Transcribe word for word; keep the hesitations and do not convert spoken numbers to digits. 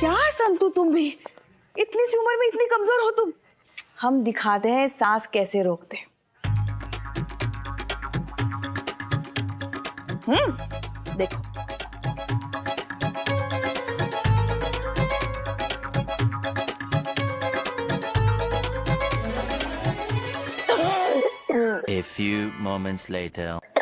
क्या संतु, तुम भी इतनी सी उम्र में इतनी कमजोर हो तुम। हम दिखाते हैं सांस कैसे रोकते। हम्म देखो। A few moments later.